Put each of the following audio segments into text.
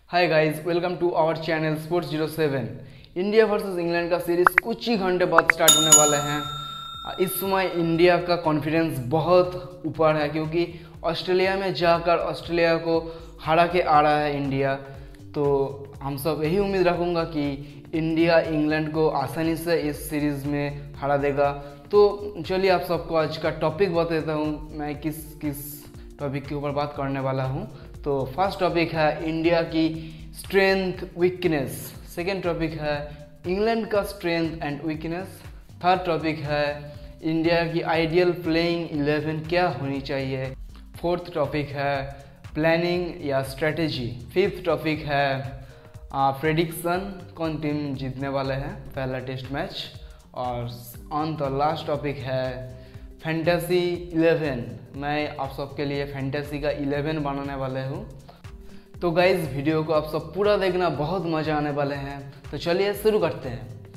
Hi guys, welcome to our channel sports 07। India versus England का series कुछ ही घंटे बाद स्टार्ट होने वाले हैं। इस समय इंडिया का कॉन्फिडेंस बहुत ऊपर है क्योंकि ऑस्ट्रेलिया में जाकर ऑस्ट्रेलिया को हरा के आ रहा है इंडिया। तो हम सब यही उम्मीद रखूँगा कि इंडिया इंग्लैंड को आसानी से इस सीरीज़ में हरा देगा। तो चलिए आप सबको आज का टॉपिक बता देता हूँ, मैं किस किस टॉपिक के ऊपर बात करने वाला हूँ। तो फर्स्ट टॉपिक है इंडिया की स्ट्रेंथ वीकनेस। सेकेंड टॉपिक है इंग्लैंड का strength and weakness. Third topic है इंडिया की आइडियल प्लेइंग 11 क्या होनी चाहिए। फोर्थ टॉपिक है प्लानिंग या स्ट्रेटजी। फिफ्थ टॉपिक है प्रेडिक्शन, कौन टीम जीतने वाले हैं पहला टेस्ट मैच। और ऑन द लास्ट टॉपिक है फैंटेसी 11। मैं आप सबके लिए फैंटेसी का 11 बनाने वाले हूँ। तो गाइज वीडियो को आप सब पूरा देखना, बहुत मज़ा आने वाले हैं। तो चलिए शुरू करते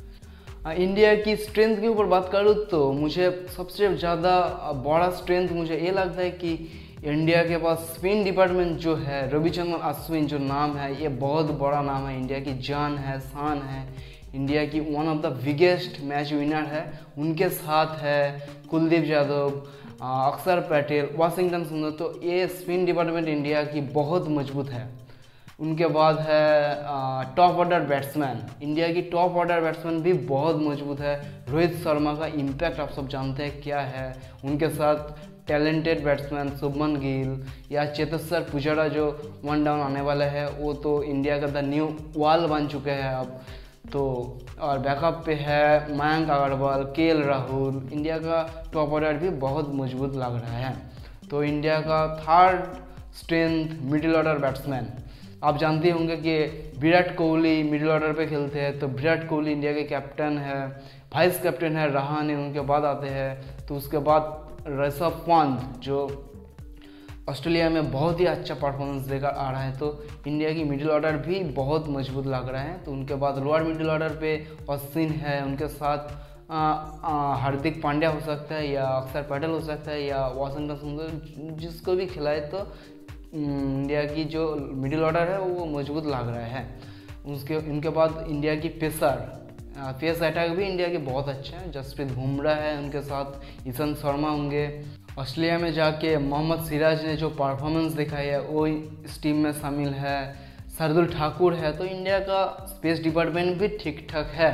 हैं। इंडिया की स्ट्रेंथ के ऊपर बात करूँ तो मुझे सबसे ज़्यादा बड़ा स्ट्रेंथ मुझे ये लगता है कि इंडिया के पास स्पिन डिपार्टमेंट जो है, रविचंद्रन अश्विन जो नाम है, ये बहुत बड़ा नाम है, इंडिया की जान है, शान है, इंडिया की one of the biggest match winner है। उनके साथ है कुलदीप यादव, अक्षर पटेल, वाशिंगटन सुंदर। तो ये स्पिन डिपार्टमेंट इंडिया की बहुत मजबूत है। उनके बाद है टॉप ऑर्डर बैट्समैन, इंडिया की टॉप ऑर्डर बैट्समैन भी बहुत मजबूत है। रोहित शर्मा का इम्पैक्ट आप सब जानते हैं क्या है। उनके साथ टैलेंटेड बैट्समैन शुभमन गिल या चेतेश्वर पुजारा जो वन डाउन आने वाले हैं, वो तो इंडिया का द न्यू वॉल बन चुके हैं अब तो। और बैकअप पे है मयंक अग्रवाल, केएल राहुल। इंडिया का टॉप ऑर्डर भी बहुत मजबूत लग रहा है। तो इंडिया का third strength middle order batsman. आप जानते होंगे कि विराट कोहली मिडिल ऑर्डर पे खेलते हैं। तो विराट कोहली इंडिया के कैप्टन है, वाइस कैप्टन है रहाणे, उनके बाद आते हैं। तो उसके बाद ऋषभ पंत जो ऑस्ट्रेलिया में बहुत ही अच्छा परफॉर्मेंस देकर आ रहा है। तो इंडिया की मिडिल ऑर्डर भी बहुत मजबूत लग रहा है। तो उनके बाद लोअर मिडिल ऑर्डर पे अश्विन है, उनके साथ हार्दिक पांड्या हो सकता है या अक्षर पटेल हो सकता है या वाशिंगटन सुंदर, जिसको भी खिलाए। तो इंडिया की जो मिडिल ऑर्डर है वो मजबूत लग रहा है। उनके बाद इंडिया की पेस अटैक भी इंडिया के बहुत अच्छे हैं। जसप्रीत बुमराह है, उनके साथ ईशांत शर्मा होंगे। ऑस्ट्रेलिया में जाके मोहम्मद सिराज ने जो परफॉर्मेंस दिखाई है वो इस टीम में शामिल है। शार्दुल ठाकुर है। तो इंडिया का स्पेस डिपार्टमेंट भी ठीक ठाक है।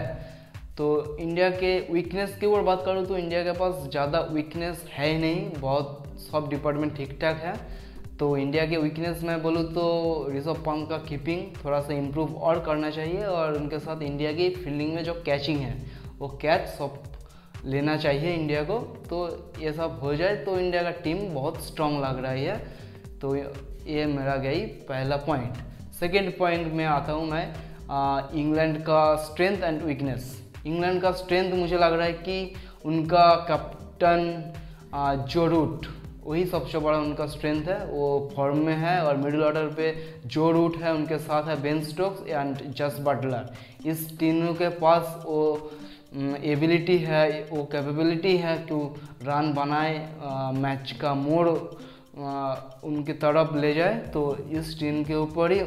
तो इंडिया के वीकनेस की ओर बात करूँ तो इंडिया के पास ज़्यादा वीकनेस है ही नहीं, बहुत सब डिपार्टमेंट ठीक ठाक है। तो इंडिया के वीकनेस में बोलूँ तो ऋषभ पंत का कीपिंग थोड़ा सा इम्प्रूव और करना चाहिए। और उनके साथ इंडिया की फील्डिंग में जो कैचिंग है वो कैच सब लेना चाहिए इंडिया को। तो ये सब हो जाए तो इंडिया का टीम बहुत स्ट्रांग लग रही है। तो ये मेरा गई पहला पॉइंट। सेकेंड पॉइंट में आता हूँ मैं इंग्लैंड का स्ट्रेंथ एंड वीकनेस। इंग्लैंड का स्ट्रेंथ मुझे लग रहा है कि उनका कैप्टन जो रूट, वही सबसे बड़ा उनका स्ट्रेंथ है, वो फॉर्म में है। और मिडिल ऑर्डर पे जो रूट है, उनके साथ है Ben Stokes and Jos Buttler. इस तीनों के पास वो एबिलिटी है, वो कैपेबिलिटी है कि रन बनाए, मैच का मोड़ उनकी तरफ ले जाए। तो इस टीम के ऊपर ही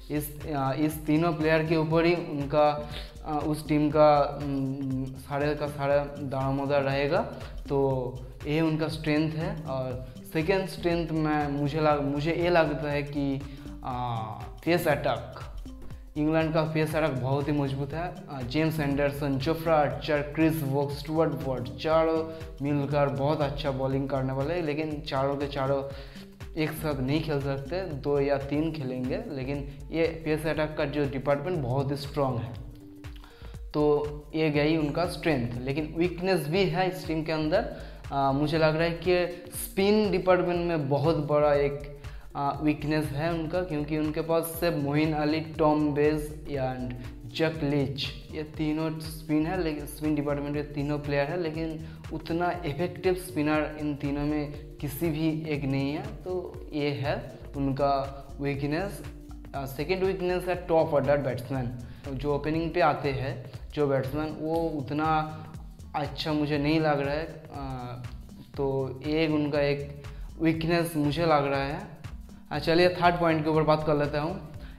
इस तीनों प्लेयर के ऊपर ही उनका उस टीम का सारे का सारा दारोमदार रहेगा। तो ये उनका स्ट्रेंथ है। और सेकेंड स्ट्रेंथ में मुझे ये लगता है कि पेस अटैक, इंग्लैंड का पेस अटैक बहुत ही मजबूत है। James Anderson, Jofra Archer, Chris Woakes, Stuart Broad, चारों मिलकर बहुत अच्छा बॉलिंग करने वाले हैं। लेकिन चारों के चारों एक साथ नहीं खेल सकते, 2 या 3 खेलेंगे। लेकिन ये पेस अटैक का जो डिपार्टमेंट बहुत ही स्ट्रॉन्ग है। तो ये गई उनका स्ट्रेंथ। लेकिन वीकनेस भी है इस टीम के अंदर। मुझे लग रहा है कि स्पिन डिपार्टमेंट में बहुत बड़ा एक वीकनेस है उनका, क्योंकि उनके पास सिर्फ Moeen Ali, Tom Bess and Jack Leach, ये तीनों स्पिन है। लेकिन स्पिन डिपार्टमेंट के तीनों प्लेयर है, लेकिन उतना इफेक्टिव स्पिनर इन तीनों में किसी भी एक नहीं है। तो ये है उनका वीकनेस। सेकेंड वीकनेस है टॉप ऑर्डर बैट्समैन। जो ओपनिंग पे आते हैं जो बैट्समैन, वो उतना अच्छा मुझे नहीं लग रहा है। तो ये उनका एक वीकनेस मुझे लग रहा है। चलिए थर्ड पॉइंट के ऊपर बात कर लेता हूँ।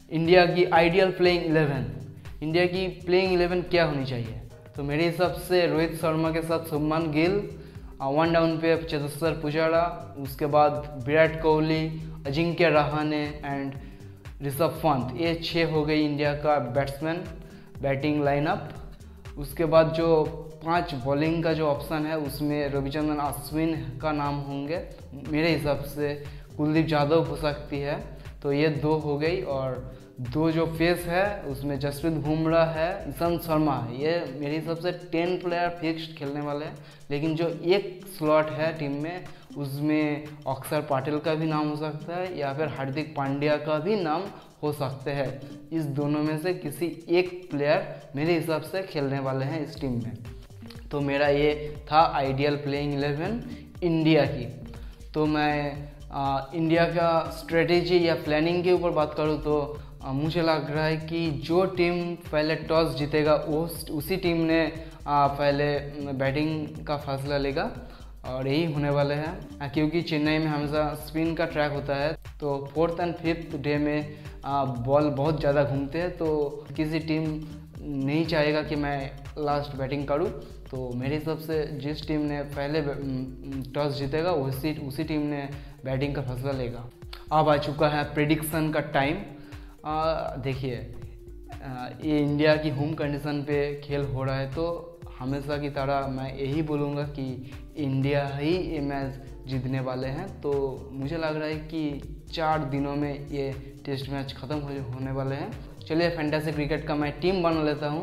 इंडिया की आइडियल प्लेइंग 11, इंडिया की प्लेइंग 11 क्या होनी चाहिए? तो मेरे हिसाब से रोहित शर्मा के साथ शुभमन गिल, 1 डाउन पे चेतेश्वर पुजारा, उसके बाद विराट कोहली, अजिंक्य रहाणे एंड ऋषभ पंत। ये 6 हो गई इंडिया का बैट्समैन बैटिंग लाइनअप। उसके बाद जो 5 बॉलिंग का जो ऑप्शन है उसमें रविचंद्रन अश्विन का नाम होंगे, मेरे हिसाब से कुलदीप यादव हो सकती है। तो ये 2 हो गई, और 2 जो फेस है उसमें जसप्रीत बुमराह है, ईशांत शर्मा है। ये मेरे हिसाब से 10 प्लेयर फिक्स्ड खेलने वाले हैं, लेकिन जो एक स्लॉट है टीम में उसमें अक्षर पटेल का भी नाम हो सकता है या फिर हार्दिक पांड्या का भी नाम हो सकते हैं। इस दोनों में से किसी एक प्लेयर मेरे हिसाब से खेलने वाले हैं इस टीम में। तो मेरा ये था आइडियल प्लेइंग 11 इंडिया की। तो मैं इंडिया का स्ट्रेटेजी या प्लानिंग के ऊपर बात करूँ तो मुझे लग रहा है कि जो टीम पहले टॉस जीतेगा वो उसी टीम ने पहले बैटिंग का फैसला लेगा, और यही होने वाले हैं। क्योंकि चेन्नई में हमेशा स्पिन का ट्रैक होता है, तो 4th एंड 5th डे में बॉल बहुत ज़्यादा घूमते हैं, तो किसी टीम नहीं चाहेगा कि मैं लास्ट बैटिंग करूं। तो मेरे हिसाब से जिस टीम ने पहले टॉस जीतेगा उसी टीम ने बैटिंग का फैसला लेगा। अब आ चुका है प्रेडिक्शन का टाइम। देखिए, ये इंडिया की होम कंडीशन पे खेल हो रहा है, तो हमेशा की तरह मैं यही बोलूँगा कि इंडिया ही ये मैच जीतने वाले हैं। तो मुझे लग रहा है कि 4 दिनों में ये टेस्ट मैच ख़त्म होने वाले हैं। चलिए, फैंटेसी क्रिकेट का मैं टीम बना लेता हूँ।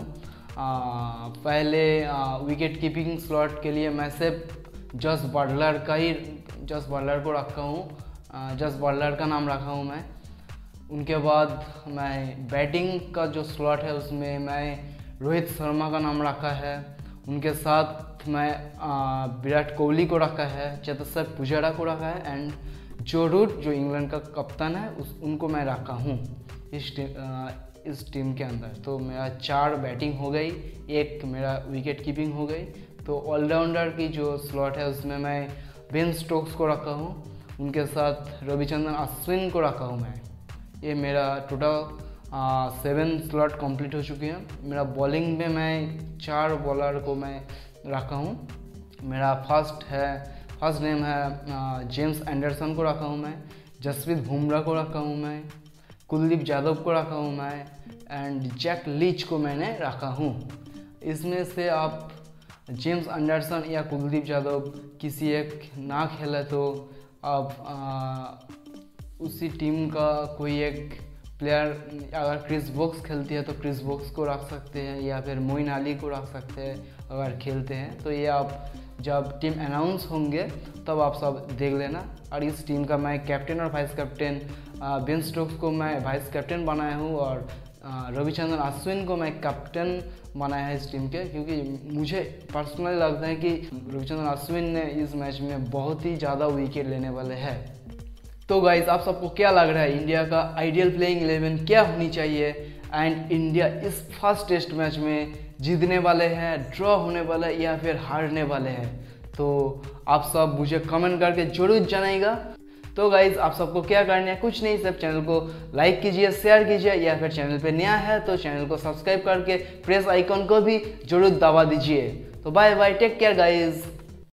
पहले विकेट कीपिंग स्लॉट के लिए मैं सिर्फ जस बटलर को रखा हूँ, जस बटलर का नाम रखा हूँ मैं। उनके बाद मैं बैटिंग का जो स्लॉट है उसमें मैं रोहित शर्मा का नाम रखा है। उनके साथ मैं विराट कोहली को रखा है, चेतेश्वर पुजारा को रखा है, एंड जो रूट जो इंग्लैंड का कप्तान है उनको मैं रखा हूँ इस टीम के अंदर। तो मेरा 4 बैटिंग हो गई, 1 मेरा विकेट कीपिंग हो गई। तो ऑलराउंडर की जो स्लॉट है उसमें मैं बेन स्टोक्स को रखा हूँ, उनके साथ रविचंद्रन अश्विन को रखा हूँ मैं। ये मेरा टोटल 7 स्लॉट कंप्लीट हो चुके हैं। मेरा बॉलिंग में मैं 4 बॉलर को मैं रखा हूँ। मेरा फर्स्ट नेम है जेम्स एंडरसन को रखा हूँ मैं, जसप्रीत बुमराह को रखा हूँ मैं, कुलदीप यादव को रखा हूँ मैं, एंड जैक लीच को मैंने रखा हूँ। इसमें से आप जेम्स एंडरसन या कुलदीप यादव किसी एक ना खेले तो आप उसी टीम का कोई एक प्लेयर, अगर क्रिस वोक्स खेलती है तो क्रिस वोक्स को रख सकते हैं, या फिर मोइन अली को रख सकते हैं अगर खेलते हैं। तो ये आप जब टीम अनाउंस होंगे तब आप सब देख लेना। और इस टीम का मैं कैप्टन और वाइस कैप्टन बेन स्टोक्स को मैं वाइस कैप्टन बनाया हूँ, और रविचंद्रन अश्विन को मैं कैप्टन बनाया है इस टीम के, क्योंकि मुझे पर्सनली लगता है कि रविचंद्रन अश्विन ने इस मैच में बहुत ही ज़्यादा विकेट लेने वाले हैं। तो गाइस, आप सबको क्या लग रहा है इंडिया का आइडियल प्लेइंग 11 क्या होनी चाहिए, एंड इंडिया इस फर्स्ट टेस्ट मैच में जीतने वाले हैं, ड्रॉ होने वाला है, या फिर हारने वाले हैं? तो आप सब मुझे कमेंट करके जरूर जनाइएगा। तो गाइज, आप सबको क्या करना है, कुछ नहीं, सिर्फ चैनल को लाइक कीजिए, शेयर कीजिए, या फिर चैनल पे नया है तो चैनल को सब्सक्राइब करके प्रेस आइकन को भी जरूर दबा दीजिए। तो bye bye, take care guys.